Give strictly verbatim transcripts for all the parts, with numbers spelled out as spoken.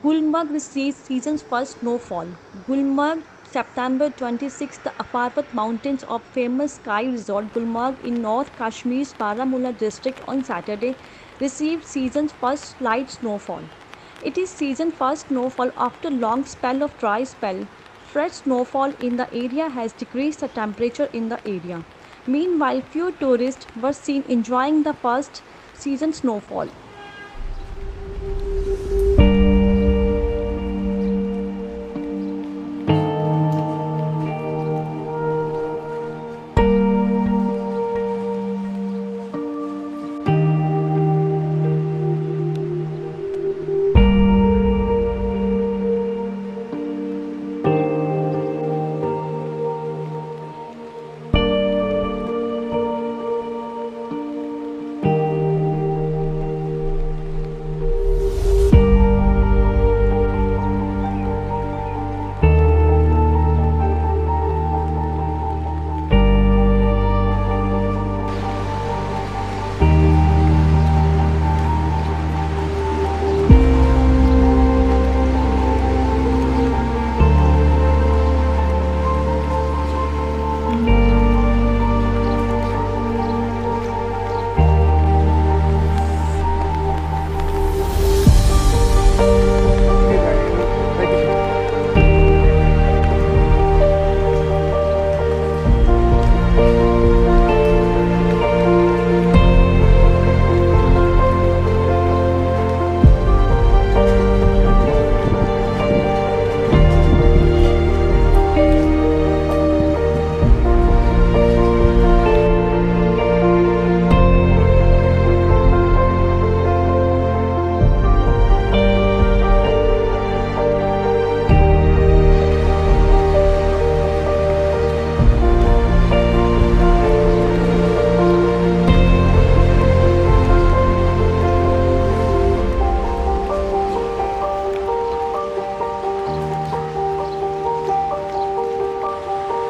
Gulmarg receives season's first snowfall. Gulmarg, September twenty-sixth, the Affarwat Mountains of famous ski resort Gulmarg in North Kashmir's Baramulla district on Saturday received season's first light snowfall. It is season's first snowfall after a long spell of dry spell. Fresh snowfall in the area has decreased the temperature in the area. Meanwhile, few tourists were seen enjoying the first season snowfall.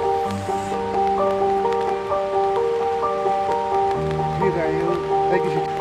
Thank you.